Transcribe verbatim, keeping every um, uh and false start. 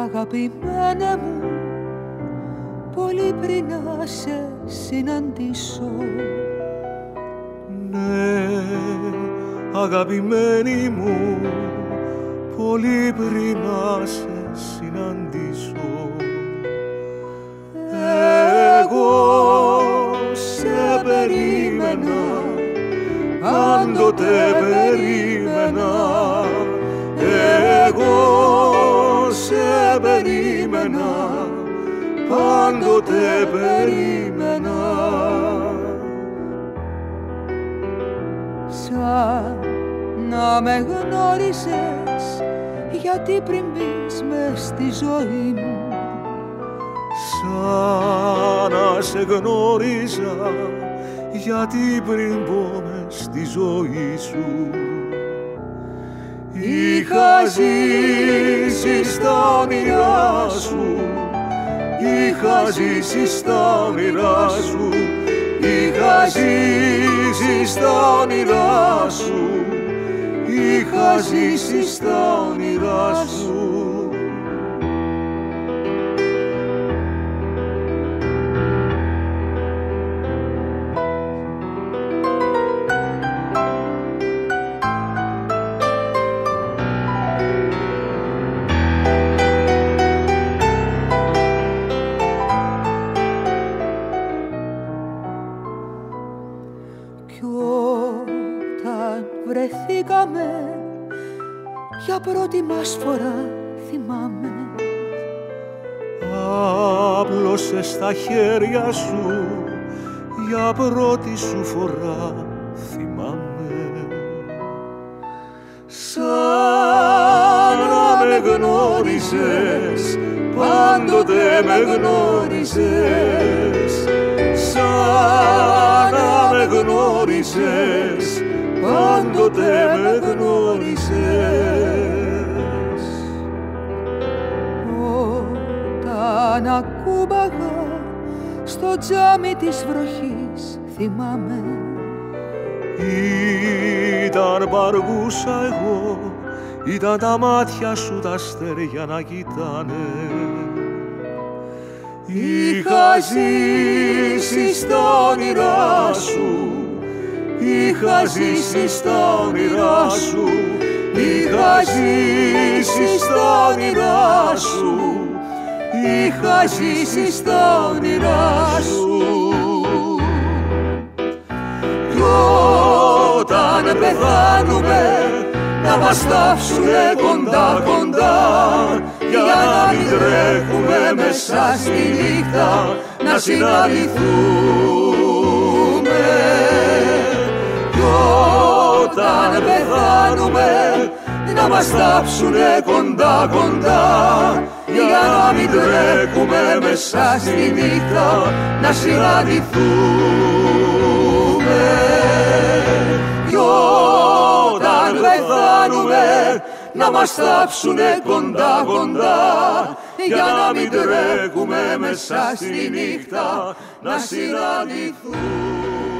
Αγαπημένε μου, πολύ πριν να σε συναντήσω. Ναι, αγαπημένη μου, πολύ πριν να σε συναντήσω. Εγώ σε περίμενα, πάντοτε περίμενα. Εγώ σε περίμενα, πάντοτε περίμενα. Σαν να με γνώρισες, γιατί πριν μπεις μες στη ζωή μου. Σαν να σε γνώριζα, γιατί πριν μπω μες στη ζωή σου. Είχα ζήσει στα όνειρά σου, είχα ζήσει στα όνειρά σου, είχα ζήσει στα όνειρά σου, είχα ζήσει στα όνειρά σου. Για πρώτη μας φορά θυμάμαι, άπλωσες τα χέρια σου, για πρώτη σου φορά θυμάμαι. Σαν να με γνώρισες, πάντοτε με γνώρισες. Σαν να με γνώρισες, πάντοτε με γνώρισες. Όταν ακούμπαγα στο τζάμι της βροχής θυμάμαι, ήταν παργούσα εγώ, ήταν τα μάτια σου τα αστέρια να κοιτάνε. Είχα ζήσει στα όνειρά σου, είχα ζήσει στα όνειρά σου, είχα ζήσει στα όνειρά σου, είχα ζήσει στα όνειρά σου. Κι όταν πεθάνουμε, να μας τάψουνε κοντά κοντά, για να μην τρέχουμε μέσα στη νύχτα, να συναντηθούμε. Κι όταν πεθάνουμε, να μας τάψουνε κοντά κοντά, για να μην τρέχουμε μέσα στη νύχτα, να συναντηθούμε. Κι όταν πεθάνουμε, να μας τάψουνε κοντά κοντά, για να μην τρέχουμε μέσα στη νύχτα, να συναντηθούμε.